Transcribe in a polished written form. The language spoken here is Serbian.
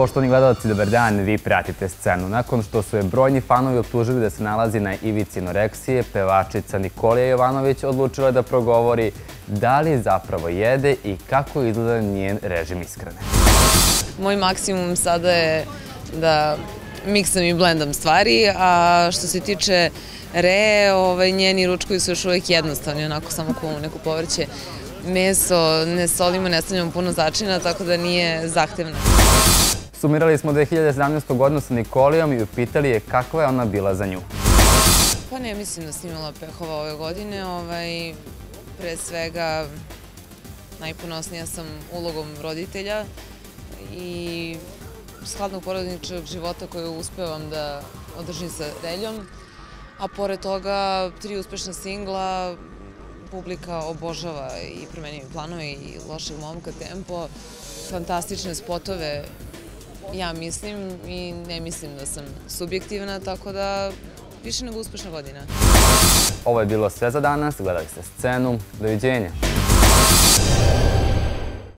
Poštovani gledalci, dobar dan, vi pratite scenu. Nakon što su je brojni fanovi optužili da se nalazi na ivici anoreksije, pevačica Nikolija Jovanović odlučila je da progovori da li zapravo jede i kako izgleda njen režim ishrane. Moj maksimum sada je da miksam i blendam stvari, a što se tiče njeni ručkovi su još uvijek jednostavni, onako samo kuvamo neko povrće. Meso ne solimo, ne stavljamo puno začina, tako da nije zahtevna. Sumirali smo 2017. godinu sa Nikolijom i upitali je kakva je ona bila za nju. Pa ne mislim da sam imala pehova ove godine. Pre svega, najponosnija sam ulogom roditelja i skladnog porodičnog života koju uspevam da održim sa Reljom. A pored toga, 3 uspešna singla, publika obožava i Promenjivi planovi i Lošeg momka, Tempo, fantastične spotove, ja mislim i ne mislim da sam subjektivna, tako da više nego uspešna godina. Ovo je bilo sve za danas, gledali ste scenu, doviđenja.